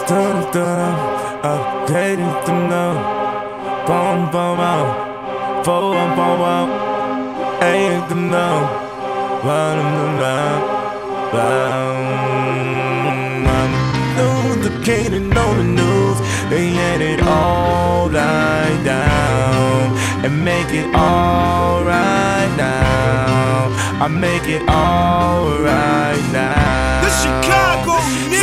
Updated to know. Boom, boom, boom. Boom, boom, boom. Ain't to know. Duplicating on the news. They let it all lie down and make it all right now. I make it all right now. The Chicago